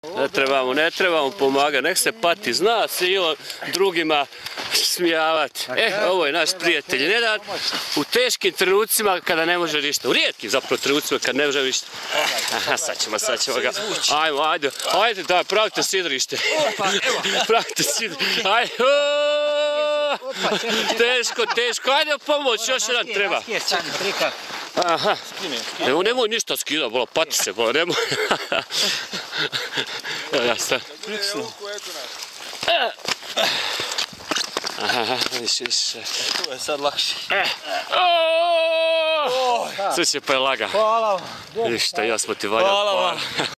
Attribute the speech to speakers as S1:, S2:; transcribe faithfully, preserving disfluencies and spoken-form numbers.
S1: Ne trebamo, ne trebamo pomagati, nek se pati, zna se i on drugima smijavati. E, ovo je naš prijatelj Nenad u teškim trenucima kada ne može ništa, u rijetkim zapravo trenucima kada ne može ništa. Aha, sad ćemo, sad ćemo ga. Ajmo, ajde, ajde, da, pravite sidrište. Pravite sidrište, ajde, teško, teško, ajde pomoć, još jedan treba. Aha, nemoj, nemoj ništa skida, bola, pati se, bola, nemoj. Evo ja sad. Aha, više, više.
S2: Tu je sad lakše.
S1: Sve će pa je laga.
S2: Hvala vam.
S1: Viš šta, ja smo ti valjali.
S2: Hvala vam.